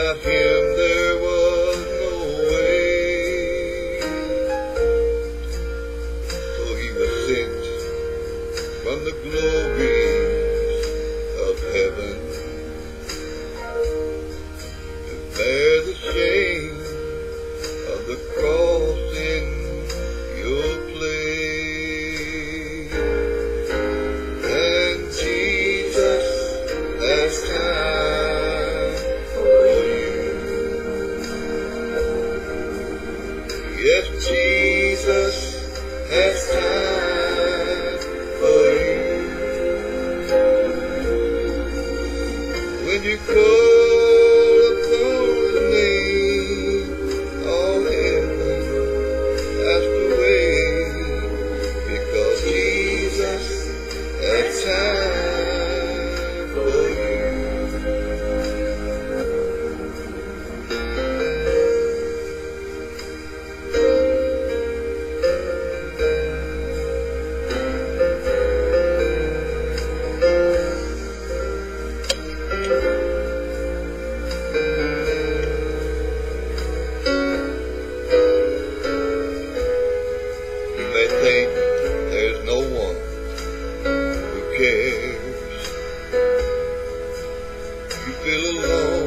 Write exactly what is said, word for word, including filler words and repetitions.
Without him there was no way. So he was sent from the glories of heaven to bear the shame of the cross in your place. And Jesus has time for you. Yes, Jesus has time for you. When you call upon his name, all heaven has to wait, because Jesus has time for you. You may think there's no one who cares. You feel alone.